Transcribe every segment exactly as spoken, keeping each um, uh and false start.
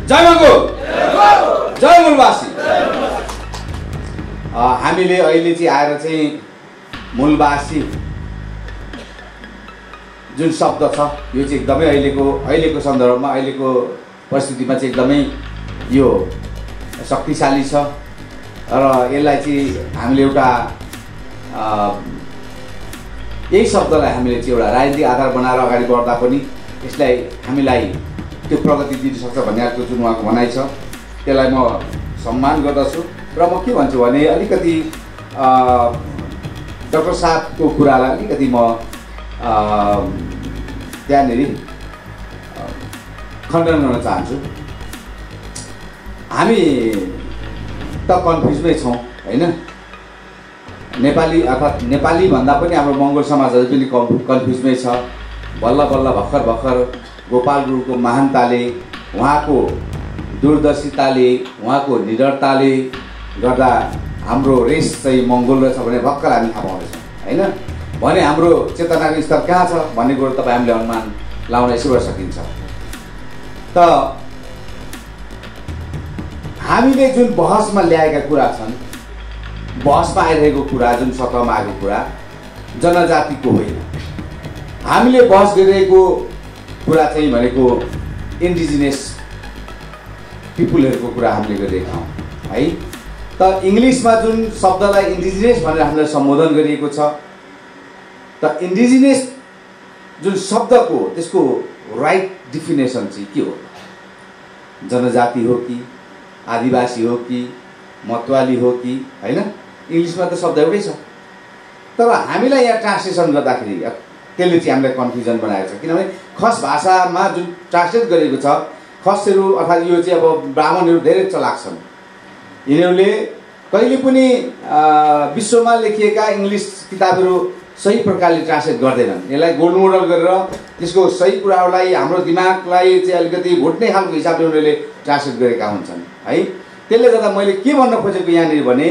जय mango, जय मूलवासी। हामीले अहिले चाहिँ आएर चाहिँ मूलवासी जुन शब्द छ यो चाहिँ एकदमै अहिलेको अहिलेको सन्दर्भमा अहिलेको परिस्थितिमा चाहिँ एकदमै यो शक्तिशाली छ र यसलाई चाहिँ हामीले एउटा यही शब्दलाई हामीले चाहिँ एउटा राजनीतिक आधार बनाएर अगाडि बढ्दा पनि यसलाई हामीलाई त्यो प्रगति दिन सक्छ भन्ने खालको जुन उहाँको भनाइ छ त्यसलाई म सम्मान गर्दछु र म के भन्छु भने अलिकति डाक्टर साहबको कुरालाई अलिकति म त्यहाँनिर खण्डन गर्न चाहन्छु। हामी त कन्फ्युजमै छौँ होइन, नेपाली अर्थात् नेपाली भन्दा पनि हाम्रो मङ्गोल समाजहरू पनि कन्फ्युजमै छ। बल्ल बल्ल भर्खर भर्खर गोपाल गुरुङको महानताले उहाँको दूरदर्शिताले उहाँको निडरताले गर्दा हाम्रो रेस चाहिँ मङ्गोल रहेछ भने भर्खर हामी थाहा पाउँदैछौँ होइन। भने हाम्रो चेतनाको स्तर कहाँ छ भन्ने कुरो तपाईँ हामीले अनुमान लाउन यसैबाट सकिन्छ। त हामीले जुन बहसमा ल्याएका कुरा छन्, बहसमा आइरहेको कुरा जुन सतहमा आएको कुरा जनजातिको होइन। हामीले बहस गरिरहेको कुरा चाहिँ भनेको इन्डिजिनियस पिपुलहरूको कुरा हामीले गरिरहेका हौँ है। त इङ्ग्लिसमा जुन शब्दलाई इन्डिजिनियस भनेर हामीलाई सम्बोधन गरिएको छ, त इन्डिजिनियस जुन शब्दको त्यसको राइट डिफिनेसन चाहिँ के हो? जनजाति हो कि आदिवासी हो कि मतवाली हो कि होइन? इङ्ग्लिसमा त शब्द एउटै छ, तर हामीलाई यहाँ ट्रान्सलेसन गर्दाखेरि त्यसले चाहिँ हामीलाई कन्फ्युजन बनाएको छ। किनभने खस भाषामा जुन ट्रान्सलेट गरेको छ, खसहरू अर्थात् यो चाहिँ अब ब्राह्मणहरू धेरै चलाक छन्। यिनीहरूले कहिले पनि विश्वमा लेखिएका इङ्ग्लिस किताबहरू सही प्रकारले ट्रान्सलेट गर्दैनन्। यसलाई गोल्ड मोडल गरेर त्यसको सही कुराहरूलाई हाम्रो दिमागलाई चाहिँ अलिकति भुट्ने खालको हिसाबले उनीहरूले ट्रान्सलेट गरेका हुन्छन् है। त्यसले गर्दा मैले के भन्न खोजेको यहाँनिर भने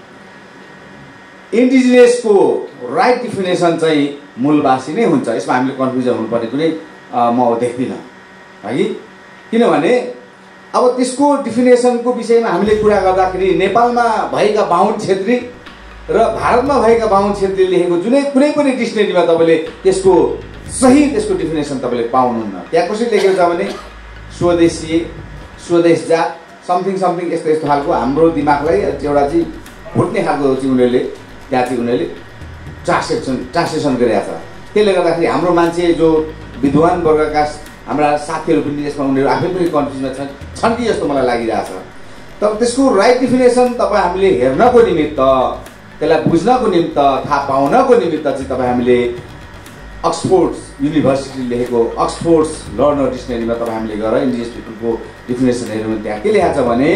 इन्डिजिनियसको राइट डिफिनेसन चाहिँ मूलवासी नै हुन्छ। यसमा हामीले कन्फ्युजन हुनुपर्ने कुनै म देख्दिनँ है। किनभने अब त्यसको डिफिनेसनको विषयमा हामीले कुरा गर्दाखेरि नेपालमा भएका बाहुन छेत्री र भारतमा भएका बाहुन छेत्रीले लेखेको जुनै कुनै पनि डिक्सनेरीमा तपाईँले त्यसको सही त्यसको डिफिनेसन तपाईँले पाउनुहुन्न। त्यहाँ कसरी लेखेको छ भने स्वदेशी, स्वदेश जात, समथिङ समथिङ यस्तो यस्तो खालको हाम्रो दिमागलाई एउटा चाहिँ भुट्ने खालको चाहिँ उनीहरूले त्यहाँ चाहिँ उनीहरूले ट्रान्सलेसन ट्रान्सलेसन गरेका छ। त्यसले गर्दाखेरि हाम्रो मान्छे जो विद्वान वर्गका हाम्रा साथीहरू पनि यसमा उनीहरू आफै पनि कन्फ्युजमा छन् छन् कि जस्तो मलाई लागिरहेछ। तर त्यसको राइट डिफिनेसन तपाईँ हामीले हेर्नको निमित्त, त्यसलाई बुझ्नको निमित्त, थाहा पाउनको निमित्त चाहिँ तपाईँ हामीले अक्सफोर्ड युनिभर्सिटीले लेखेको अक्सफोर्ड लर्नर डिक्सनेरीमा तपाईँ हामीले गएर इन्डिजिनियस पिपलको डिफिनेसन हेर्नु भने त्यहाँ के लेखेको छ भने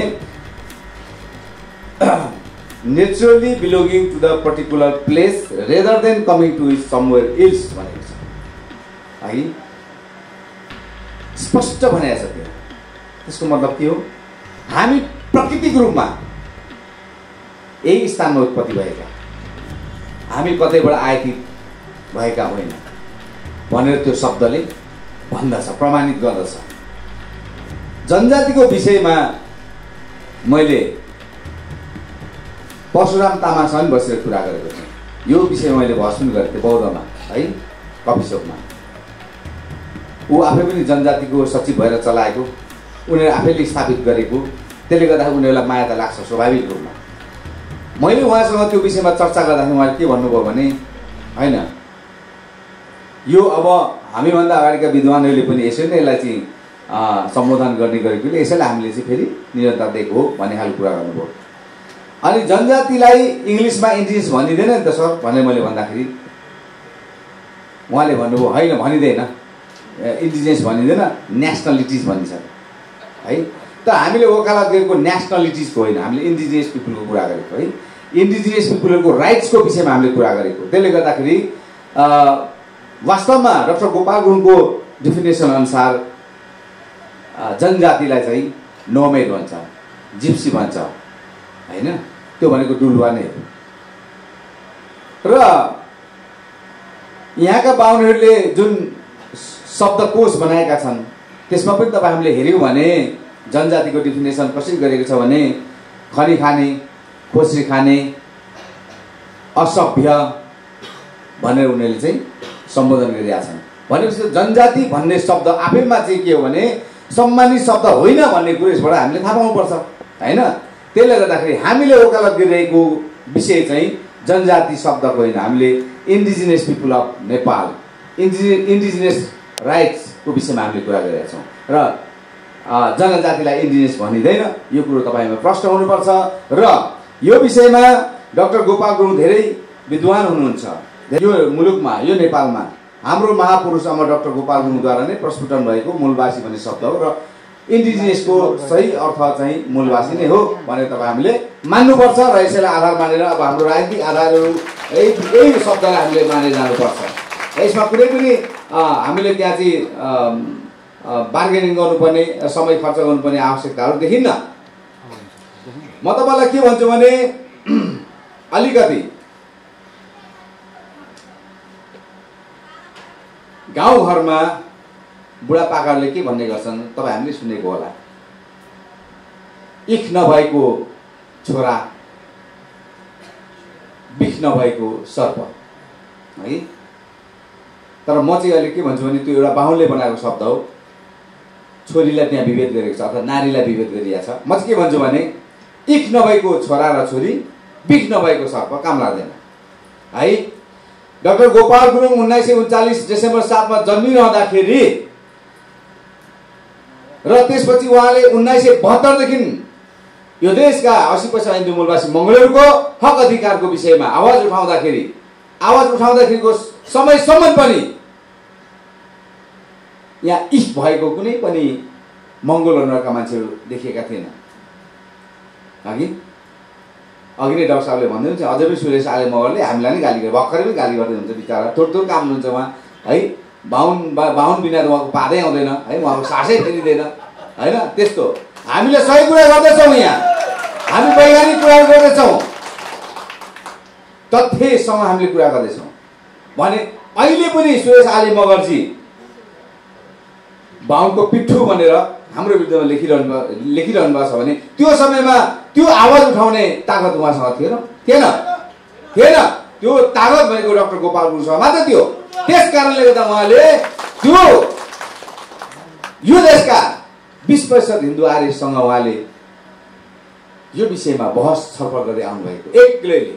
naturally belonging to the particular place rather than coming to is somewhere else भनेको छ है। स्पष्ट भनेको छ त्यो। त्यसको मतलब के हो? हामी प्राकृतिक रूपमा यही स्थानमा उत्पत्ति भएका, हामी कतैबाट आयातित भएका होइन भनेर त्यो शब्दले भन्दछ, प्रमाणित गर्दछ। जनजातिको विषयमा मैले परशुराम तामासँग बसेर कुरा गरेको थिएँ। यो विषयमा मैले बहस पनि गरेको थिएँ बौद्धमा है, कफी सपमा। ऊ आफै पनि जनजातिको सचिव भएर चलाएको, उनीहरू आफैले स्थापित गरेको, त्यसले गर्दाखेरि उनीहरूलाई माया त लाग्छ स्वाभाविक रूपमा। मैले उहाँसँग त्यो विषयमा चर्चा गर्दाखेरि उहाँले के भन्नुभयो भने होइन, यो अब हामीभन्दा अगाडिका विद्वानहरूले पनि यसरी नै यसलाई चाहिँ सम्बोधन गर्ने गरेकोले यसैलाई हामीले चाहिँ फेरि निरन्तर दिएको हो भन्ने खालको कुरा गर्नुभयो। अनि जनजातिलाई इङ्ग्लिसमा इन्डिजिनियस भनिँदैन नि त सर भनेर मैले भन्दाखेरि उहाँले भन्नुभयो होइन भनिँदैन, इन्डिजिनियस भनिँदैन, नेसनलिटिज भनिन्छ है। त हामीले वकालत गरेको नेसनलिटिजको होइन, हामीले इन्डिजिनियस पिपुलको कुरा गरेको है। इन्डिजिनियस पिपुलहरूको राइट्सको विषयमा हामीले कुरा गरेको। त्यसले गर्दाखेरि वास्तवमा डाक्टर गोपाल गुरुङको डिफिनेसन अनुसार जनजातिलाई चाहिँ नोमेड भन्छ, जिप्सी भन्छ होइन। त्यो भनेको डुलुवा नै हो। र यहाँका बाहुनहरूले जुन शब्दकोश बनाएका छन् त्यसमा पनि तपाईँ हामीले हेऱ्यौँ भने जनजातिको डिफिनेसन कसरी गरेको छ भने खनी खाने, खोस्री खाने, असभ्य भनेर उनीहरूले चाहिँ सम्बोधन गरिरहेका छन्। भनेपछि जनजाति भन्ने शब्द आफैमा चाहिँ के हो भने सम्मानित शब्द होइन भन्ने कुरो यसबाट हामीले थाहा पाउनुपर्छ होइन। त्यसले गर्दाखेरि हामीले वकालत गरिरहेको विषय चाहिँ जनजाति शब्दको होइन, हामीले इन्डिजिनियस पिपुल अफ नेपाल, इन्डिजि इन्डिजिनियस राइट्सको विषयमा हामीले कुरा गरिरहेका छौँ र जनजातिलाई इन्डिजिनियस भनिँदैन। यो कुरो तपाईँमा प्रश्न हुनुपर्छ र यो विषयमा डाक्टर गोपाल गुरुङ धेरै विद्वान हुनुहुन्छ यो मुलुकमा, यो नेपालमा। हाम्रो महापुरुष अमर डाक्टर गोपाल गुरुङद्वारा नै प्रस्फुटन भएको मूलवासी भन्ने शब्द हो र इन्डिजिनियसको सही अर्थ चाहिँ मूलवासी नै हो भनेर तपाईँ हामीले मान्नुपर्छ र यसैलाई आधार मानेर अब हाम्रो राजनीतिक आधारहरू यही यही शब्दलाई हामीले मानेर जानुपर्छ। यसमा कुनै पनि हामीले त्यहाँ चाहिँ बार्गेनिङ गर्नुपर्ने, समय खर्च गर्नुपर्ने आवश्यकताहरू देखिन्न। म तपाईँलाई के भन्छु भने अलिकति गाउँघरमा बुढापाकाहरूले के भन्ने गर्छन् तपाईँ हामीले सुनेको होला, इख नभएको छोरा बिख नभएको सर्प है। तर म चाहिँ अहिले के भन्छु भने त्यो एउटा बाहुनले बनाएको शब्द हो, छोरीलाई त्यहाँ विभेद गरेको छ अथवा नारीलाई विभेद गरिएको छ। म चाहिँ के भन्छु भने इख नभएको छोरा र छोरी, बिख नभएको सर्प काम लाग्दैन है। डाक्टर गोपाल गुरुङ उन्नाइस सय उन्चालिस डिसेम्बर सातमा जन्मिरहँदाखेरि र त्यसपछि उहाँले उन्नाइस सय बहत्तरदेखि यो देशका अस्सी पैसा हिन्दू मूलवासी मङ्गोलहरूको हक अधिकारको विषयमा आवाज उठाउँदाखेरि आवाज उठाउँदाखेरिको समयसम्म पनि यहाँ इफ भएको कुनै पनि मङ्गोल अनुहारका मान्छेहरू देखिएका थिएन। अघि अघि नै डाक्टर साहबले भन्दै हुन्छ, अझै पनि सुरेश आले मगरले हामीलाई नै गाली गर्छ, भर्खरै पनि गाली गर्दै हुन्छ बिचरा, थोर थोर काम हुनुहुन्छ उहाँ है। बाहुन बाहुन बिना त उहाँको पादै आउँदैन है, उहाँको सासै फेरिँदैन होइन। त्यस्तो हामीले सही कुरा गर्दैछौँ, यहाँ हामी वैज्ञानिक कुरा गर्दैछौँ, तथ्यसँग हामीले कुरा गर्दैछौँ भने अहिले पनि सुरेश आले मगरजी बाहुनको पिट्ठु भनेर हाम्रो विरुद्धमा लेखिरहनु लेखिरहनु भएको छ भने त्यो समयमा त्यो आवाज उठाउने तागत उहाँसँग थिएन थिएन थिएन त्यो तागत भनेको डाक्टर गोपाल गुरुङसँग मात्र थियो। त्यस कारणले गर्दा उहाँले त्यो यो देशका बीस प्रतिशत हिन्दू आर्यसँग उहाँले यो विषयमा बहस छलफल गर्दै आउनुभएको एक्लैले।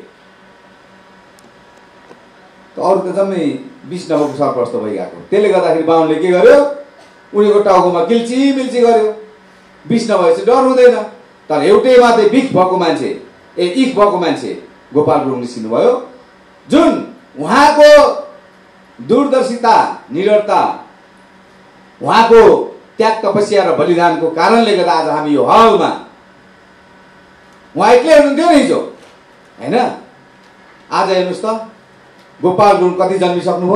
अरू त जम्मै बिस नम्बरको सरप्रस्त भइगएको। त्यसले गर्दाखेरि बाहुनले के गर्यो, उनीको टाउकोमा किल्ची मिल्ची गर्यो। बिस नभएपछि डर हुँदैन। तर एउटै मात्रै बिख भएको मान्छे ए इख भएको मान्छे गोपाल गुरुङ निस्किनु भयो, जुन उहाँको दूरदर्शिता, निडरता, उहाँको त्याग तपस्या र बलिदानको कारणले गर्दा आज हामी यो हलमा, उहाँ एक्लै हुनुहुन्थ्यो नि हिजो होइन। आज हेर्नुहोस् त गोपाल गुरुङ कति जन्मिसक्नुभयो।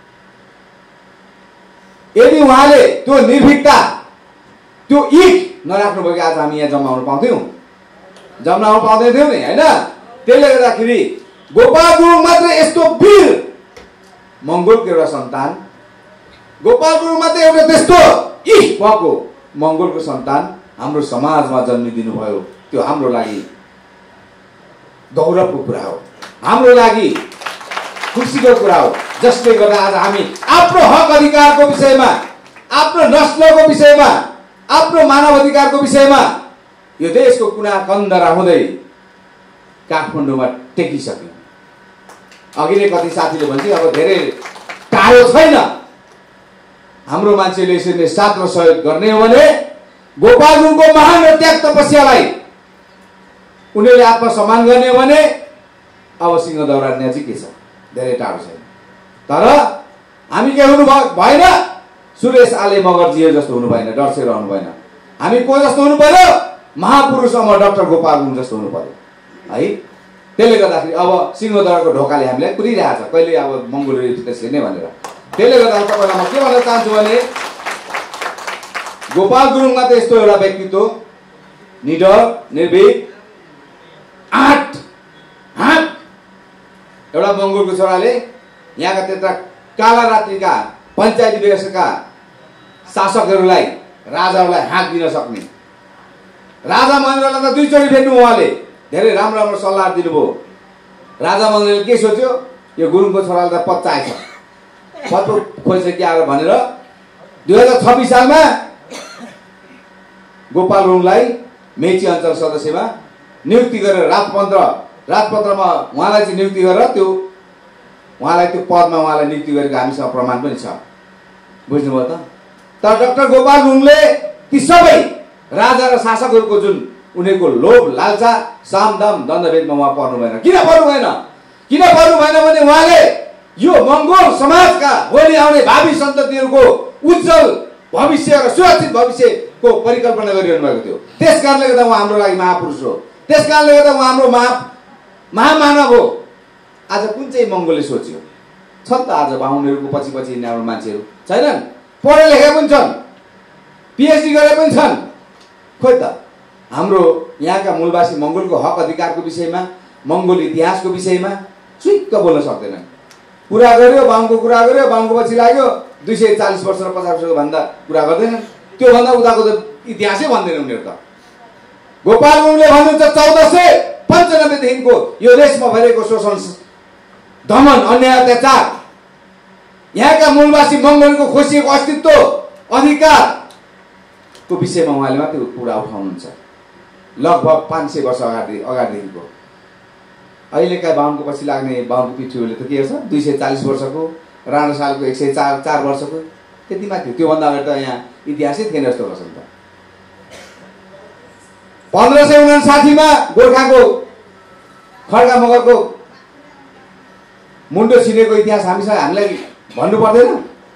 यदि उहाँले त्यो निर्भीकता, त्यो इख नराख्नु भयो कि आज हामी यहाँ जम्मा हुन पाउँथ्यौँ, जम्मा हुन पाउँदैनथ्यौँ नि होइन। त्यसले गर्दाखेरि गोपाल गुरुङ मात्र यस्तो वीर मङ्गोलको एउटा सन्तान, गोपाल गुरुङ मात्र एउटा त्यस्तो इख भएको मङ्गोलको सन्तान हाम्रो समाजमा जन्मिदिनु भयो। त्यो हाम्रो लागि गौरवको कुरा हो, हाम्रो लागि खुसीको कुरा हो, जसले गर्दा आज हामी आफ्नो हक अधिकारको विषयमा, आफ्नो नस्लको विषयमा, आफ्नो मानव अधिकारको विषयमा यो देशको कुना कन्दरा हुँदै काठमाडौँमा टेकिसक्यौँ। अघि नै कति साथीले भन्छ अब धेरै टाढो छैन, हाम्रो मान्छेले यसरी साथ र सहयोग गर्ने हो भने गोपाल गुरुङको महान र त्याग तपस्यालाई उनीहरूले आत्मसम्मान गर्ने हो भने अब सिंहदौरा नजिकै छ, धेरै टाढो छैन। तर हामी के हुनु भएन, सुरेश आले मगरजी जस्तो हुनु भएन, डरसे रहनु भएन। हामी को जस्तो हुनु पर्यो, महापुरुष अमर डाक्टर गोपाल गुरुङ जस्तो हुनु पर्यो है। त्यसले गर्दाखेरि अब सिंहदौराको ढोकाले हामीलाई कुदिरहेछ, कहिले अब मङ्गोलियन नै भनेर। त्यसले गर्दा तपाईँलाई म के भन्न चाहन्छु भने गोपाल गुरुङमा त यस्तो एउटा व्यक्तित्व, निडर, निर्भीक, आँट हाँट एउटा मङ्गोलको छोराले यहाँका त्यत्रा काला रात्रिका पञ्चायती व्यवस्थाका शासकहरूलाई, राजाहरूलाई हाँक दिन सक्ने राजा महेन्द्रलाई त दुईचोटि भेट्नु उहाँले धेरै राम्रो राम्रो सल्लाह दिनुभयो। राजा महेन्द्रले के सोच्यो, यो गुरुङको छोराले त पच्चाएछ, पत्तो खोज्छ के आएर भनेर दुई हजार छब्बिस सालमा गोपाल गुरुङलाई मेची अञ्चल सदस्यमा नियुक्ति गरेर राजपत्र राजपत्रमा उहाँलाई चाहिँ नियुक्ति गरेर त्यो उहाँलाई त्यो पदमा उहाँलाई नियुक्ति गरेको हामीसँग प्रमाण पनि छ। बुझ्नुभयो त? तर डाक्टर गोपाल गुरुङले ती सबै राजा र शासकहरूको जुन उनीहरूको लोभ लालसा सामदाम दण्डभेदमा उहाँ पर्नु भएन। किन पर्नु भएन? किन पर्नु भएन भने उहाँले यो मङ्गोल समाजका भोलि आउने भावी सन्ततिहरूको उज्जवल भविष्य र सुरक्षित भविष्यको परिकल्पना गरिरहनु भएको थियो। त्यस कारणले गर्दा उहाँ हाम्रो लागि महापुरुष हो। त्यस कारणले गर्दा उहाँ हाम्रो महा महामानव हो। आज कुन चाहिँ मङ्गोलले सोच्यो? छ त आज बाहुनहरूको पछि पछि हिँड्ने हाम्रो मान्छेहरू छैनन्? पढे लेखे पनि छन्, पिएचडी गरे पनि छन्। खोइ त हाम्रो यहाँका मूलवासी मङ्गोलको हक अधिकारको विषयमा, मङ्गोल इतिहासको विषयमा चुइक्क बोल्न सक्दैनन्। कुरा गर्यो बाहुनको कुरा गर्यो, बाहुनको पछि लाग्यो दुई सय चालिस वर्ष र पचास वर्षको भन्दा कुरा गर्दैनन्। त्योभन्दा उताको त इतिहासै भन्दैन उनीहरू त। गोपाल गुरुङले भन्नुहुन्छ चौध सय पन्चानब्बेदेखिको यो देशमा भइरहेको शोषण, दमन, अन्याय, अत्याचार, यहाँका मूलवासी मङ्गोलको खोसिएको अस्तित्व अधिकारको विषयमा उहाँले मात्रै कुरा उठाउनुहुन्छ। लगभग पाँच सय वर्ष अगाडि अगाडिदेखिको अहिलेका बाहुनको पछि लाग्ने बाहुनको पिठ्युहरूले त के छ, दुई सय चालिस वर्षको, राणा सालको एक सय चार चार वर्षको, त्यति माथि। त्योभन्दा अगाडि त यहाँ इतिहासै थिएन जस्तो गर्छ नि त। पन्ध्र सय उनासाठीमा गोर्खाको खड्गा मगरको मुन्डो छिनेको इतिहास हामीसँग हामीलाई भन्नु पर्दैन?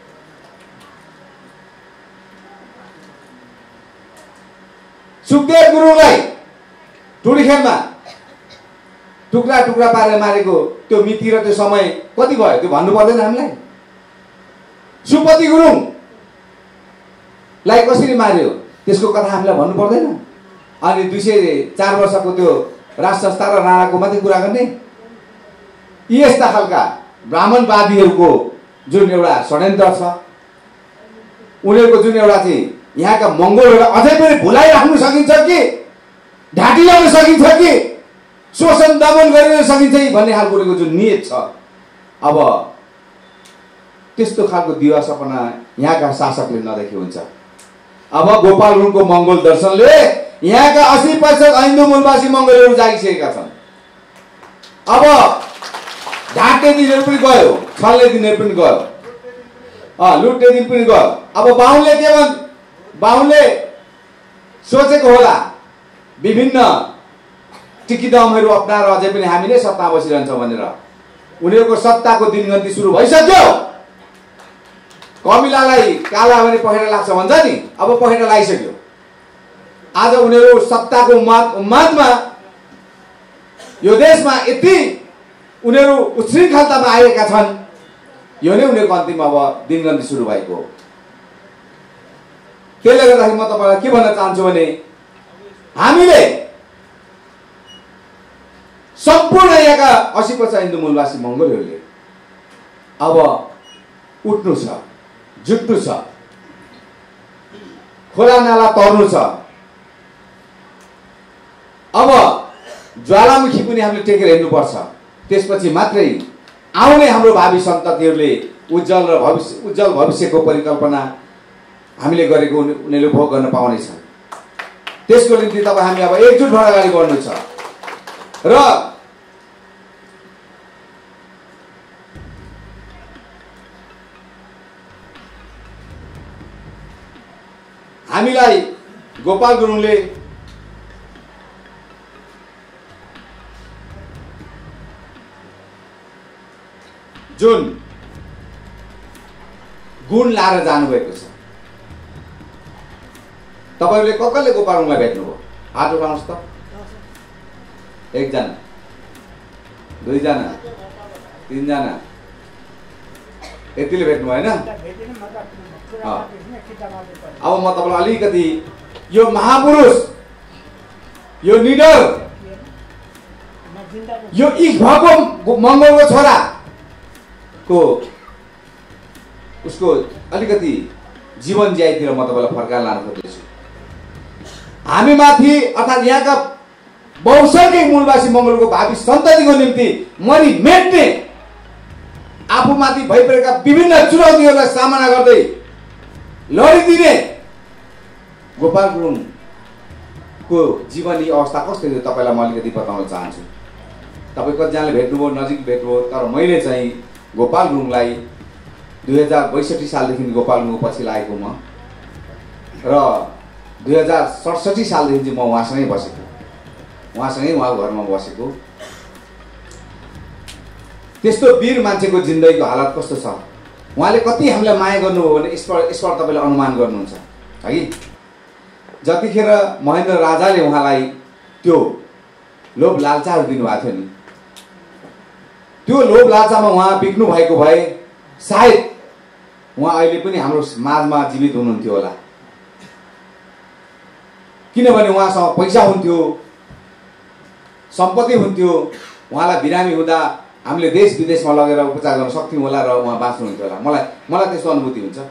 सुखदेव गुरुङलाई टुडीखेलमा टुक्रा टुक्रा पारेर मारेको त्यो मिति र त्यो समय कति भयो त्यो भन्नु पर्दैन हामीलाई? सुपति गुरुङलाई कसरी मार्यो त्यसको कथा हामीलाई भन्नु पर्दैन? अनि दुई सय चार वर्षको त्यो राज संस्था र राणाको मात्रै कुरा गर्ने? यी यस्ता खालका ब्राह्मणवादीहरूको जुन एउटा षड्यन्त्र छ, उनीहरूको जुन एउटा चाहिँ यहाँका मङ्गोलहरूलाई अझै पनि भुलाइराख्नु सकिन्छ कि ढाँटी लाउन सकिन्छ कि शोषण दमन गरिन सकिन्छ भन्ने खालको उनीहरूको जुन नियत छ, अब त्यस्तो खालको दिवा सपना यहाँका शासकले नदेखे हुन्छ। अब गोपाल गुरुङको मङ्गोल दर्शनले यहाँका अस्सी प्रतिशत हिन्दू मूलवासी मङ्गोलहरू जागिसकेका छन्। अब ढाँट्ने दिनहरू पनि गयो, छल्ने दिनहरू पनि गयो, अँ लुट्ने दिन पनि गयो। अब बाहुनले के भन् बाहुनले सोचेको होला विभिन्न टिकिदमहरू अप्नाएर अझै पनि हामी नै सत्ता बसिरहन्छौँ भनेर। उनीहरूको सत्ताको दिनगन्ती सुरु भइसक्यो। कमिलालाई काला भने पखेटा लाग्छ भन्छ नि, अब पखेटा लागिसक्यो। आज उनीहरू सत्ताको उन्माद उन्मादमा यो देशमा यति उनीहरू उच्छृङ्खलतामा आएका छन्, यो नै उनीहरूको अन्तिम अब दिनगन्ती सुरु भएको हो। त्यसले गर्दाखेरि म तपाईँलाई के भन्न चाहन्छु भने हामीले सम्पूर्ण यहाँका अस्सी प्रतिशत हिन्दू मूलवासी मङ्गोलहरूले अब उठ्नु छ, जुट्नु छ, खोला नाला तर्नु छ। अब ज्वालामुखी पनि हामीले टेकेर हिँड्नुपर्छ। त्यसपछि मात्रै आउने हाम्रो भावी सन्ततिहरूले उज्जवल र भविष्य उज्जवल भविष्यको परिकल्पना हामीले गरेको उनीहरूले भोग गर्न पाउनेछन्। त्यसको निम्ति तपाईँ हामी अब एकजुट भएर अगाडि बढ्नु छ र हामीलाई गोपाल गुरुङले जुन गुण लाएर जानुभएको छ, तपाईहरूले क कसले गोपाल गुरुङलाई भेट्नुभयो? हात उठाउनुहोस् त। एकजना, दुईजना, तिनजना, यतिले भेट्नु भएन? अब म तपाईँलाई अलिकति यो महापुरुष, यो निडर, यो इख भएको मङ्गोलको छोरा को उसको अलिकति जीवन ज्याइतिर म तपाईँलाई फर्काएर लान खोज्दैछु। हामीमाथि अर्थात् यहाँका बहुसंख्यक मूलवासी मङ्गोलको भावी सन्ततिको निम्ति मरि मेट्ने आफूमाथि भइपरेका विभिन्न चुनौतीहरूलाई सामना गर्दै लडिदिने गोपाल गुरुङको जीवनी अवस्था कस्तो थियो तपाईँलाई म अलिकति बताउन चाहन्छु। तपाईँ कतिजनाले भेट्नुभयो, नजिक भेट्नुभयो, तर मैले चाहिँ गोपाल गुरुङलाई दुई हजार बैसठी सालदेखि गोपाल गुरुङको पछि लागेको म र दुई हजार सडसठी सालदेखि चाहिँ म उहाँसँगै बसेको, उहाँसँगै उहाँको घरमा बसेको। त्यस्तो वीर मान्छेको जिन्दगीको हालत कस्तो छ, उहाँले कति हामीलाई माया गर्नुभयो भने यसबाट यसबाट तपाईँले अनुमान गर्नुहुन्छ है। जतिखेर महेन्द्र राजाले उहाँलाई त्यो लोभ लालचाहरू दिनुभएको थियो नि, त्यो लोभ लालचामा उहाँ बिक्नु भएको भए सायद उहाँ अहिले पनि हाम्रो माझमा जीवित हुनुहुन्थ्यो होला। किनभने उहाँसँग पैसा हुन्थ्यो, सम्पत्ति हुन्थ्यो, उहाँलाई बिरामी हुँदा हामीले देश विदेशमा लगेर उपचार गर्न सक्थ्यौँ होला र उहाँ बाँच्नुहुन्थ्यो होला। मलाई मलाई त्यस्तो अनुभूति हुन्छ।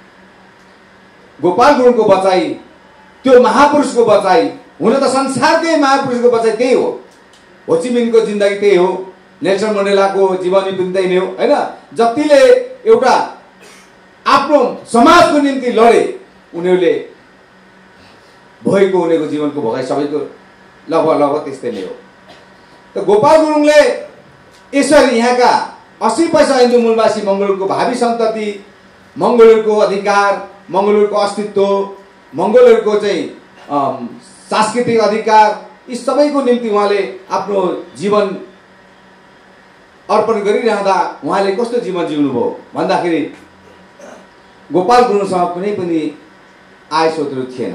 गोपाल गुरुङको बचाइ, त्यो महापुरुषको बचाइ, हुन त संसारकै महापुरुषको बचाइ त्यही हो। होचिमिनको जिन्दगी त्यही हो, नेल्सन मण्डेलाको जीवनी पनि त्यही नै हो हैन। जतिले एउटा आफ्नो समाजको निम्ति लडे उनीहरूले भोगेको उनीहरूको जीवनको भोगाइ सबैको लगभग लगभग त्यस्तै नै हो। त गोपाल गुरुङले यसरी यहाँका अस्सी पैसा हिन्दू मूलवासी मङ्गोलको भावी सन्तति, मङ्गोलहरूको अधिकार, मङ्गोलहरूको अस्तित्व, मङ्गोलहरूको चाहिँ सांस्कृतिक अधिकार, यी सबैको निम्ति उहाँले आफ्नो जीवन अर्पण गरिरहँदा उहाँले कस्तो जीवन जिउनुभयो भन्दाखेरि गोपाल गुरुङसँग कुनै पनि आय स्रोतहरू थिएन।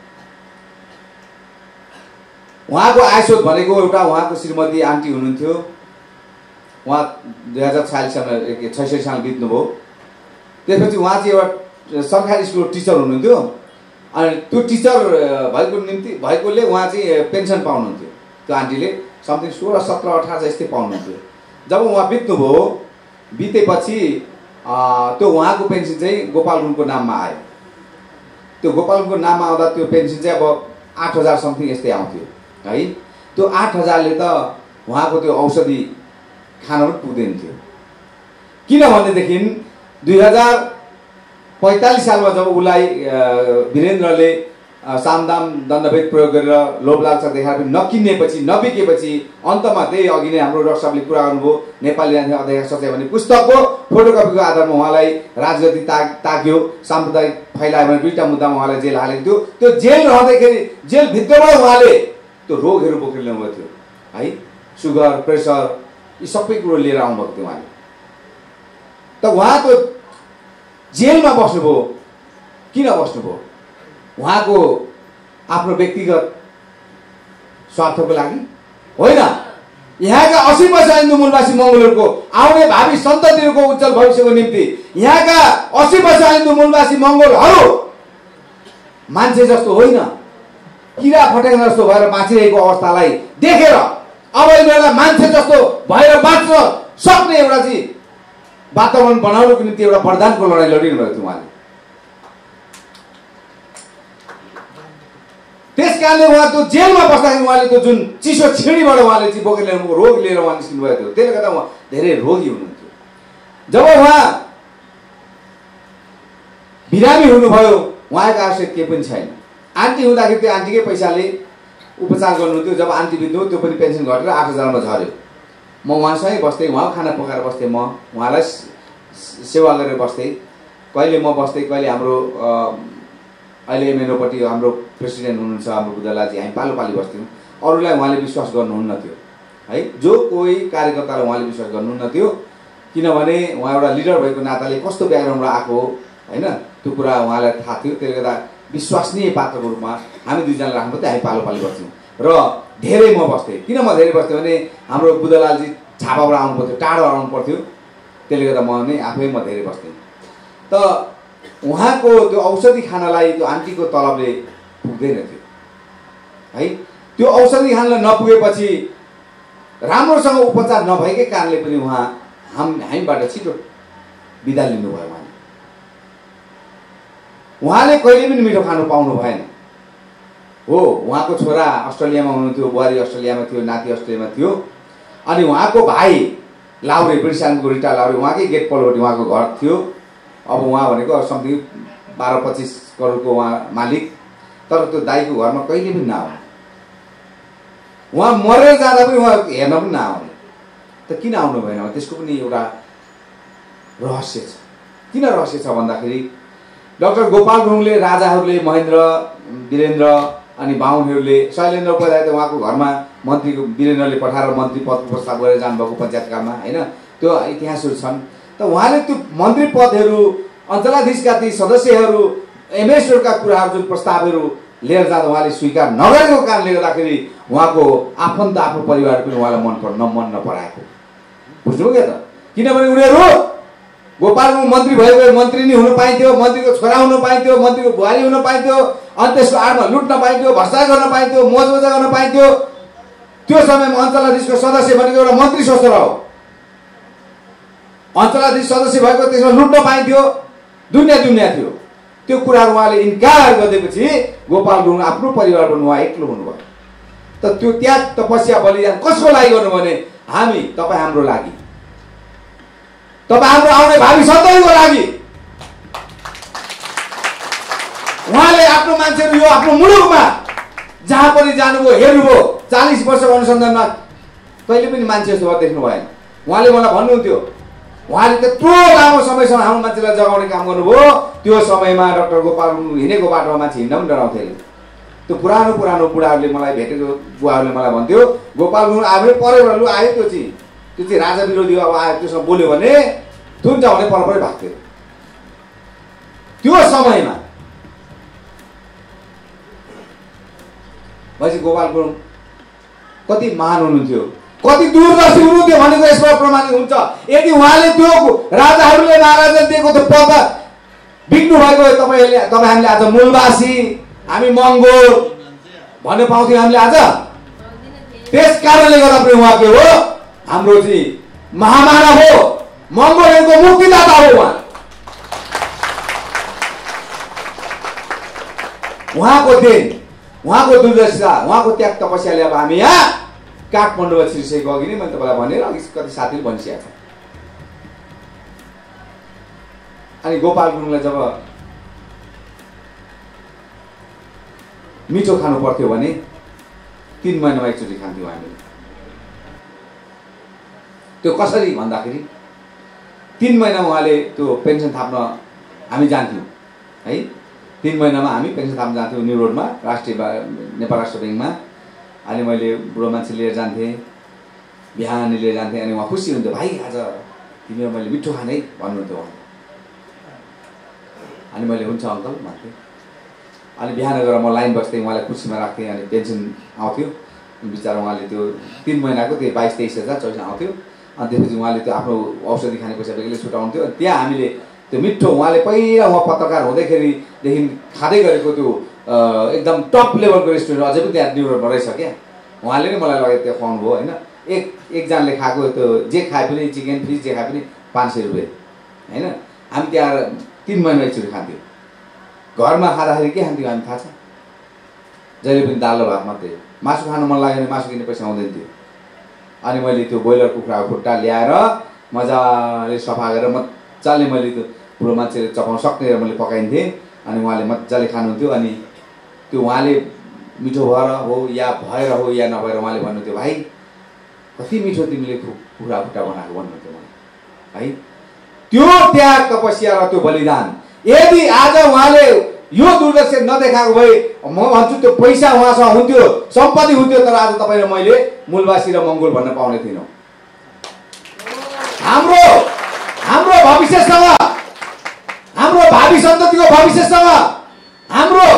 उहाँको आय स्रोत भनेको एउटा उहाँको श्रीमती आन्टी हुनुहुन्थ्यो, उहाँ दुई हजार छयालिस सालमा छैसठी साल बित्नुभयो। त्यसपछि उहाँ चाहिँ एउटा सरकारी स्कुलको टिचर हुनुहुन्थ्यो अनि त्यो टिचर भएको निम्ति भएकोले उहाँ चाहिँ पेन्सन पाउनुहुन्थ्यो। त्यो आन्टीले समथिङ सोह्र सत्र अठार जस्तै पाउनुहुन्थ्यो। जब उहाँ बित्नुभयो, बितेपछि त्यो उहाँको पेन्सन चाहिँ गोपाल गुरुङको नाममा आयो। त्यो गोपाल गुरुङको नाममा आउँदा त्यो पेन्सन चाहिँ अब आठ हजार समथिङ यस्तै आउँथ्यो है। त्यो आठ हजारले त उहाँको त्यो औषधि खान पनि पुग्दैन थियो। किनभनेदेखि दुई हजार पैँतालिस सालमा जब उसलाई वीरेन्द्रले सामदाम दण्डभेद प्रयोग गरेर लोभ लालसा देखाएर पनि नकिनेपछि, नबिकेपछि अन्तमा त्यही अघि नै हाम्रो डाक्टर साहबले कुरा गर्नुभयो, नेपाली अध्यक्ष सच्यायो भने पुस्तकको फोटोकपीको आधारमा उहाँलाई राजगति ताग ताग्यो, साम्प्रदायिक फैलायो भने दुईवटा मुद्दामा उहाँलाई जेल हालेको थियो। त्यो जेल रहँदाखेरि जेलभित्रबाट उहाँले त्यो रोगहरू बोकेर ल्याउनुभएको थियो है, सुगर, प्रेसर, यी सबै कुरो लिएर आउनुभएको थियो उहाँले। त उहाँ त जेलमा बस्नुभयो, किन बस्नुभयो? उहाँको आफ्नो व्यक्तिगत स्वार्थको लागि होइन। यहाँका अस्सी पैसा हिन्दू मूलवासी मङ्गोलहरूको आउने भावी सन्ततिहरूको उज्जवल भविष्यको निम्ति यहाँका अस्सी पैसा हिन्दू मूलवासी मङ्गोलहरू मान्छे जस्तो होइन, किरा फटेका जस्तो भएर बाँचिरहेको अवस्थालाई देखेर अब यिनीहरूलाई मान्छे जस्तो भएर बाँच्न सक्ने एउटा चाहिँ वातावरण बनाउनको निम्ति एउटा वरदानको लडाइँ लडिनु भएको थियो उहाँले। त्यस कारणले उहाँ त्यो जेलमा बस्दाखेरि उहाँले त्यो जुन चिसो छिडीबाट उहाँले चाहिँ बोकेर ल्याउनुको रोग लिएर उहाँ निस्किनु भएको थियो, त्यसले गर्दा उहाँ धेरै रोगी हुनुहुन्थ्यो। जब उहाँ बिरामी हुनुभयो उहाँको आवश्यक केही पनि छैन। आन्टी हुँदाखेरि त्यो आन्टीकै पैसाले उपचार गर्नुहुन्थ्यो। जब आन्टी बित्नु त्यो पनि पेन्सन घटेर आठ हजारमा झऱ्यो। म उहाँसँगै बस्थेँ, उहाँ खाना पकाएर बस्थेँ, म उहाँलाई सेवा गरेर बस्थेँ। कहिले म बस्थेँ, कहिले हाम्रो अहिले एमएनओपट्टि हाम्रो प्रेसिडेन्ट हुनुहुन्छ हाम्रो बुद्धलालजी, हामी पालो पाली बस्थ्यौँ। अरूलाई उहाँले विश्वास गर्नुहुन्न थियो है, जो कोही कार्यकर्तालाई उहाँले विश्वास गर्नुहुन्न थियो। किनभने उहाँ एउटा लिडर भएको नाताले कस्तो ब्याकग्राउन्डबाट आएको हो होइन, त्यो कुरा उहाँलाई थाहा थियो। त्यसले गर्दा विश्वसनीय पात्रको रूपमा हामी दुईजना राख्नु थियो, हामी पालो पाली बस्थ्यौँ र धेरै म बस्थेँ। किन म धेरै बस्थेँ भने हाम्रो बुद्धलालजी छापाबाट आउनु पर्थ्यो, टाढो आउनु पर्थ्यो, त्यसले गर्दा म नै आफै म धेरै बस्थेँ। त उहाँको त्यो औषधि खानलाई त्यो आन्टीको तलबले पुग्दैन थियो है। त्यो औषधि खानलाई नपुगेपछि राम्रोसँग उपचार नभएकै कारणले पनि उहाँ हाम हामीबाट छिटो बिदा लिनुभयो। उहाँले उहाँले कहिले पनि मिठो खानु पाउनु भएन। हो उहाँको छोरा अस्ट्रेलियामा हुनुहुन्थ्यो, बुहारी अस्ट्रेलियामा थियो, नाति अस्ट्रेलियामा थियो। अनि उहाँको भाइ लाउरे ब्रिटिस आर्मीको रिटा लाउरे उहाँकै गेट पल्लोपट्टि उहाँको घर थियो। अब उहाँ भनेको समथिङ बाह्र पच्चिस करोडको उहाँ मालिक। तर त्यो दाईको घरमा कहिले पनि नआउने, उहाँ मरेर जाँदा पनि उहाँ हेर्न पनि नआउने। त किन आउनु भएन? त्यसको पनि एउटा रहस्य छ। किन रहस्य छ भन्दाखेरि डाक्टर गोपाल गुरुङले, राजाहरूले, महेन्द्र, वीरेन्द्र अनि बाहुनहरूले, शैलेन्द्र उपाध्याय त उहाँको घरमा मन्त्रीको वीरेन्द्रले पठाएर मन्त्री पदको प्रस्ताव गरेर जानुभएको पञ्चायतकालमा होइन, त्यो इतिहासहरू छन्। त उहाँले त्यो मन्त्री पदहरू, अञ्चलाधीशका ती सदस्यहरू, एमएसहरूका कुराहरू जुन प्रस्तावहरू लिएर जाँदा उहाँले स्वीकार नगरेको कारणले गर्दाखेरि उहाँको आफन्त आफ्नो परिवार पनि उहाँलाई मन पर मन नपराएको। बुझ्नुभयो क्या त? किनभने उनीहरू गोपाल गुरुङ मन्त्री भएको मन्त्री नै हुन पाइन्थ्यो, मन्त्रीको छोरा हुन पाइन्थ्यो, मन्त्रीको बुहारी हुन पाइन्थ्यो, अनि त्यसको आडमा लुट्न पाइन्थ्यो, भ्रष्टाचार गर्न पाइन्थ्यो, मोजमजा गर्न पाइन्थ्यो। त्यो समयमा अञ्चलाधीशको सदस्य भनेको एउटा मन्त्री सोचेर हो। अञ्चलाधीश सदस्य भएको त्यसमा लुट्न पाइन्थ्यो, दुनियाँ दुनियाँ थियो। त्यो कुराहरू उहाँले इन्कार गरेपछि गोपाल गुरुङ आफ्नो परिवार पनि उहाँ एक्लो हुनुभयो। त त्यो त्याग, तपस्या, बलिदान कसको लागि गर्नु भने हामी, तपाईँ हाम्रो लागि, तपाईँ हाम्रो आउने भावी सन्ततिको लागि। उहाँले आफ्नो मान्छेहरू यो आफ्नो मुलुकमा जहाँ पनि जानुभयो, हेर्नुभयो, चालिस वर्षको अनुसन्धानमा कहिले पनि मान्छे जस्तो देख्नु भएन। उहाँले मलाई भन्नुहुन्थ्यो, उहाँले त्यत्रो लामो समयसम्म हाम्रो मान्छेलाई जगाउने काम गर्नुभयो। त्यो समयमा डाक्टर गोपाल गुरुङ हिँडेको बाटोमा मान्छे हिँड्न पनि डराउँथे। त्यो पुरानो पुरानो बुढाहरूले मलाई भेटेको बुवाहरूले मलाई भन्थ्यो, गोपाल गुरुङ आफै परेबाट लु आयो, त्यो चाहिँ त्यो चाहिँ राजा विरोधी अब आयो, त्योसँग बोल्यो भने थुन्छ भने पर परै भाग्थ्यो। त्यो समयमा भनेपछि गोपाल गुरुङ कति महान हुनुहुन्थ्यो, कति दूरदर्शी हुनुहुन्थ्यो भनेको यसबाट प्रमाणित हुन्छ। यदि उहाँले त्यो राजाहरूले महाराजाले दिएको त्यो पद बिग्नु भएको तपाईँहरूले, तपाईँ हामीले आज मूलवासी, हामी मङ्गोल भन्नु पाउँथ्यौँ हामीले आज। त्यस कारणले गर्दा पनि उहाँ के हो? हाम्रो चाहिँ महामानव हो, मङ्गोलहरूको मुक्तिदाता हो उहाँ। उहाँको देन, उहाँको दूरदर्शिता, उहाँको त्याग तपस्याले अब हामी यहाँ काठमाडौँमा छिरिसकेको अघि नै मैले तपाईँलाई भनेर अघि कति साथीले भनिसकेको छ। अनि गोपाल गुरुङलाई जब मिठो खानु पर्थ्यो भने तीन महिनामा एकचोटि खान्थ्यौँ हामीले। त्यो कसरी भन्दाखेरि तीन महिनामा उहाँले त्यो पेन्सन थाप्न हामी जान्थ्यौँ है। तीन महिनामा हामी पेन्सन थाप्न जान्थ्यौँ न्यु रोडमा, राष्ट्रिय नेपाल राष्ट्र ब्याङ्कमा। अनि मैले बुढो मान्छे लिएर जान्थेँ, बिहान लिएर जान्थेँ। अनि उहाँ खुसी हुन्थ्यो, भाइ आज तिमीलाई मैले मिठो खाने है भन्नुहुन्थ्यो उहाँ। अनि मैले हुन्छ अङ्कल भन्थेँ। अनि बिहान गएर म लाइन बस्थेँ, उहाँलाई कुर्सीमा राख्थेँ। अनि पेन्सन आउँथ्यो, बिचरा उहाँले त्यो तिन महिनाको त्यो बाइस तेइस हजार चौबिस आउँथ्यो। अनि त्यसपछि उहाँले त्यो आफ्नो औषधि खाने पैसा बेग्लै छुटाउँथ्यो। अनि त्यहाँ हामीले त्यो मिठो, उहाँले पहिला उहाँ पत्रकार हुँदैखेरिदेखि खाँदै गरेको त्यो एकदम टप लेभलको रेस्टुरेन्ट अझै पनि त्यहाँ न्यु रोडमा रहेछ क्या। उहाँले नै मलाई लगेर त्यहाँ खुवाउनु भयो होइन। एक एकजनाले खाएको त्यो जे खाए पनि, चिकन फिस जे खाए पनि पाँच सय रुपियाँ होइन। हामी त्यहाँ तिन महिना एकचोटि खान्थ्यौँ। घरमा खाँदाखेरि के खान्थ्यौँ हामी थाहा छ? जहिले पनि दाल र भात मात्रै। मासु खानु मन लाग्यो भने मासु किन्ने पैसा आउँदैन थियो। अनि मैले त्यो ब्रोइलर कुखुराको खुट्टा ल्याएर मजाले सफा गरेर मजाले मैले त्यो बुढो मान्छेले चपाउन सक्ने मैले पकाइन्थेँ। अनि उहाँले मजाले खानुहुन्थ्यो। अनि त्यो उहाँले मिठो भएर हो या भएर हो या नभएर उहाँले भन्नुहुन्थ्यो, भाइ कति मिठो तिमीले कुखुरा खुट्टा बनाएको भन्नुहुन्थ्यो मलाई है। त्यो त्याग तपस्या र त्यो बलिदान यदि आज उहाँले यो दूरदर्शी नदेखाएको भए म भन्छु त्यो पैसा उहाँसँग हुन्थ्यो, सम्पत्ति हुन्थ्यो, तर आज तपाईँ र मैले मूलवासी र मङ्गोल भन्न पाउने थिएनौँ। हाम्रो हाम्रो भविष्यसँग, हाम्रो भावी सन्ततिको भविष्यसँग, हाम्रो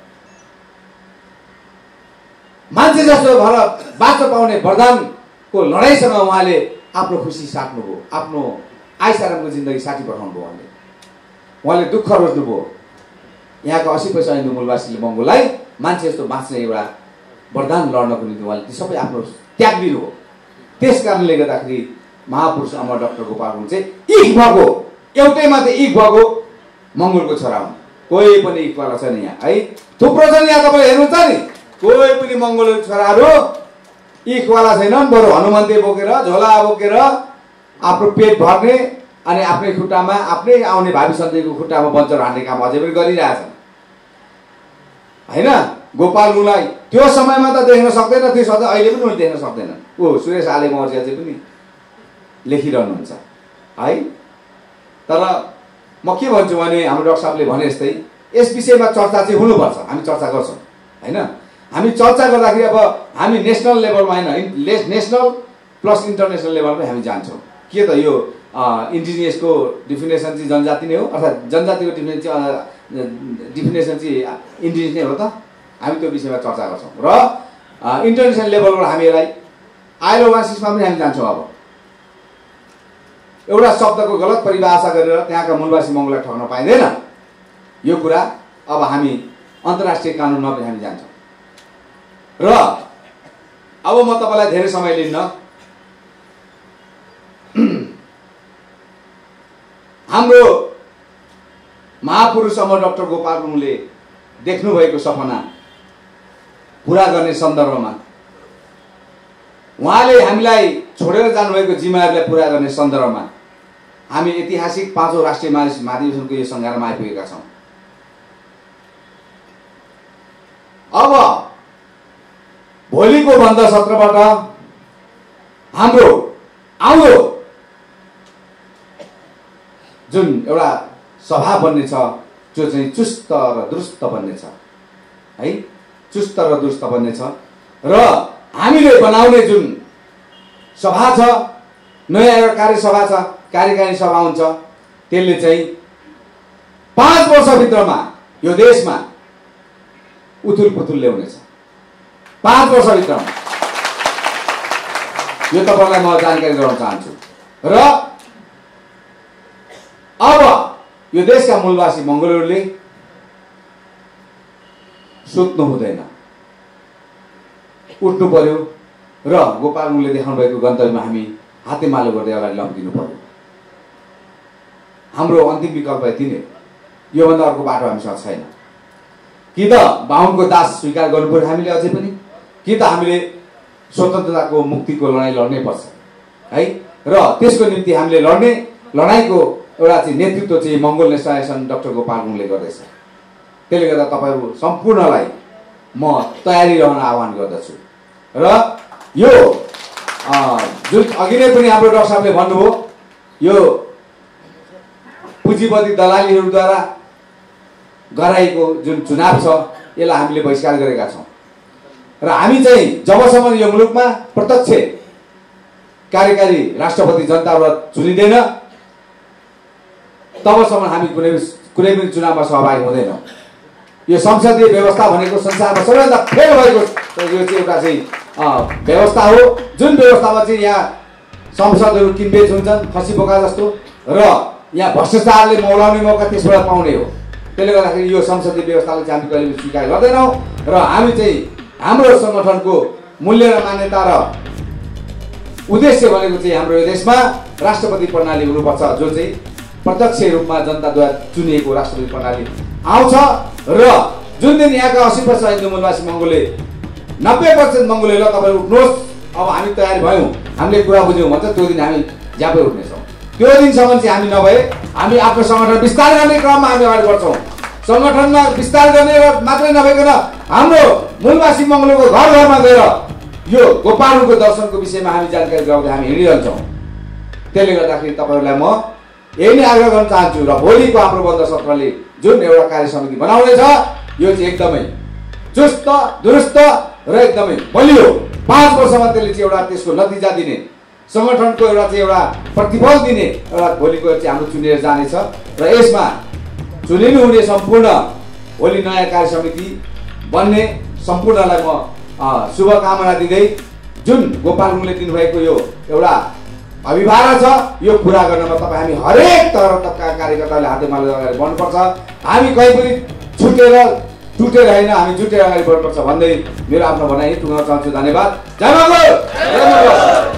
मान्छे जस्तो भएर बाँच्न पाउने वरदानको लडाइँसँग उहाँले आफ्नो खुसी साट्नुभयो, आफ्नो आइसारामको जिन्दगी साथी पठाउनु भयो। उहाँले उहाँले दुःख रोज्नुभयो। यहाँको अस्सी पैसा हिन्दू मूलवासीले मङ्गोललाई मान्छे जस्तो बाँच्ने एउटा वरदान लड्नको निम्ति उहाँले ती सबै आफ्नो त्याग दिनुभयो। त्यस कारणले गर्दाखेरि महापुरुष अमर डाक्टर गोपाल गुरुङ चाहिँ इक भएको, एउटै मात्रै इक भएको मङ्गोलको छोरा हुन्। कोही पनि इकवाला छैन यहाँ है। थुप्रो छन् यहाँ, तपाईँले हेर्नुहुन्छ नि कोही पनि मङ्गोल छोराहरू इखवाला छैनन्, बरु हनुमन्ते बोकेर झोला बोकेर आफ्नो पेट भर्ने अनि आफ्नै खुट्टामा आफ्नै आउने भावी सन्तानको खुट्टामा बन्चर हान्ने काम अझै पनि गरिरहेछन् हैन। गोपाल गुरुङलाई त्यो समयमा त देख्न सक्दैन थियो, सधैँ अहिले पनि उनी देख्न सक्दैनन्। ओ सुरेश आले मौर्य चाहिँ पनि लेखिरहनुहुन्छ है। तर म के भन्छु भने हाम्रो डाक्टर साहबले भने जस्तै यस विषयमा चर्चा चाहिँ हुनुपर्छ, हामी चर्चा गर्छौँ हैन। हामी चर्चा गर्दाखेरि अब हामी नेसनल लेभलमा होइन, नेसनल प्लस इन्टरनेसनल लेभलमै हामी जान्छौँ। के त यो इन्डिजिनियसको डिफिनेसन चाहिँ जनजाति नै हो, अर्थात् जनजातिको डिफिनेसन चाहिँ डिफिनेसन चाहिँ इन्डिजिनियस नै हो त। हामी त्यो विषयमा चर्चा गर्छौँ र इन्टरनेसनल लेभलबाट हामी यसलाई आइलो वासिसमा पनि हामी जान्छौँ। अब एउटा शब्दको गलत परिभाषा गरेर त्यहाँका मूलवासी मङ्गोललाई ठग्न पाइँदैन, यो कुरा अब हामी अन्तर्राष्ट्रिय कानुनमा पनि हामी जान्छौँ। र अब म तपाईँलाई धेरै समय लिन्न, हाम्रो महापुरुष अमर डाक्टर गोपाल गुरुङले देख्नुभएको सपना पुरा गर्ने सन्दर्भमा, उहाँले हामीलाई छोडेर जानुभएको जिम्मेवारीलाई पुरा गर्ने सन्दर्भमा हामी ऐतिहासिक पाँचौं राष्ट्रिय महाधिवेशनको यो सङ्घारमा आइपुगेका छौँ। अब भोलिको बन्द सत्रबाट हाम्रो आउँदो जुन एउटा सभा बन्ने छ, जो चाहिँ चुस्त र दुरुस्त बन्ने छ है, चुस्त र दुरुस्त बन्ने छ। र हामीले बनाउने जुन सभा छ, नयाँ एउटा कार्यसभा छ, कार्यकारिणी सभा हुन्छ, त्यसले चाहिँ पाँच वर्षभित्रमा यो देशमा उथुल पुथुल ल्याउनेछ। पाँच वर्षभित्रमा यो तपाईँलाई म जानकारी गराउन चाहन्छु। र अब यो देशका मूलवासी मङ्गोलहरूले सुत्नु हुँदैन, उठ्नु पर्यो र गोपाल गुरुङले देखाउनु भएको गन्तव्यमा हामी हातेमालो गर्दै अगाडि लम्किनु पर्यो। हाम्रो अन्तिम विकल्प यति नै, योभन्दा अर्को बाटो हामीसँग छैन। कि त बाहुनको दास स्वीकार गर्नु पर्यो हामीले अझै पनि, कि त हामीले स्वतन्त्रताको मुक्तिको लडाइँ लड्नै पर्छ है। र त्यसको निम्ति हामीले लड्ने लडाइँको एउटा चाहिँ नेतृत्व चाहिँ मङ्गोल नेसनलाइजेसन डाक्टर गोपाल गुरुङले गर्दैछ। त्यसले गर्दा तपाईँहरू सम्पूर्णलाई म तयारी रहन आह्वान गर्दछु। र यो जुन अघि नै पनि हाम्रो डाक्टर साहबले भन्नुभयो, यो पुँजीपति दलालीहरूद्वारा गराएको जुन चुनाव छ यसलाई हामीले बहिष्कार गरेका छौँ। र हामी चाहिँ जबसम्म यो मुलुकमा प्रत्यक्ष कार्यकारी राष्ट्रपति जनताबाट चुनिँदैन तबसम्म हामी कुनै कुनै पनि चुनावमा सहभागी हुँदैनौँ। यो संसदीय व्यवस्था भनेको संसारमा सबैभन्दा फेल भएको यो चाहिँ एउटा चाहिँ व्यवस्था हो, जुन व्यवस्थामा चाहिँ यहाँ संसदहरू किनबेच हुन्छन् खसी बोका जस्तो, र यहाँ भ्रष्टाचारले मौलाउने मौका त्यसबाट पाउने हो। त्यसले गर्दाखेरि यो संसदीय व्यवस्थालाई चाहिँ हामी कहिले पनि स्वीकार गर्दैनौँ। र हामी चाहिँ हाम्रो सङ्गठनको मूल्य र मान्यता र उद्देश्य भनेको चाहिँ हाम्रो यो देशमा राष्ट्रपति प्रणाली हुनुपर्छ, जो चाहिँ प्रत्यक्ष रूपमा जनताद्वारा चुनिएको राष्ट्रपति प्रणाली आउँछ। र जुन दिन यहाँका अस्सी प्रतिशत हिन्दू मूलवासी मङ्गोलले नब्बे प्रतिशत मङ्गोलले ल तपाईँ उठ्नुहोस्, अब हामी तयारी भयौँ, हामीले कुरा बुझ्यौँ भन्छ, त्यो दिन हामी ज्यापै उठ्नेछौँ। त्यो दिनसम्म चाहिँ हामी नभए हामी आफ्नो सङ्गठन विस्तार गर्ने क्रममा हामी अगाडि बढ्छौँ। सङ्गठनमा विस्तार गर्ने मात्रै नभइकन हाम्रो मूलवासी मङ्गोलको घर घरमा गएर यो गोपालको दर्शनको विषयमा हामी जानकारी गराउँदै हामी हिँडिरहन्छौँ। त्यसले गर्दाखेरि तपाईँहरूलाई म यही नै आग्रह गर्न चाहन्छु। र भोलिको हाम्रो बन्द सत्रले जुन एउटा कार्य समिति बनाउनेछ यो चाहिँ एकदमै चुस्त दुरुस्त र एकदमै बलियो, पाँच वर्षमा त्यसले चाहिँ एउटा त्यसको नतिजा दिने, सङ्गठनको एउटा चाहिँ एउटा प्रतिफल दिने एउटा भोलिको चाहिँ हाम्रो चुनेर जानेछ। र यसमा चुनिनु हुने सम्पूर्ण भोलि नयाँ कार्य समिति बन्ने सम्पूर्णलाई म शुभकामना दिँदै जुन गोपाल गुरुङले दिनुभएको यो एउटा अभिभावना छ यो पुरा गर्नमा तपाईँ हामी हरेक तहका कार्यकर्ताले हातेमालो अगाडि बढ्नुपर्छ। हामी कहीँ पनि छुटेर टुटेर होइन, हामी जुटेर अगाडि बढ्नुपर्छ भन्दै मेरो आफ्नो भनाइ टुङ्गाउन चाहन्छु। धन्यवाद। जय मङ्गल।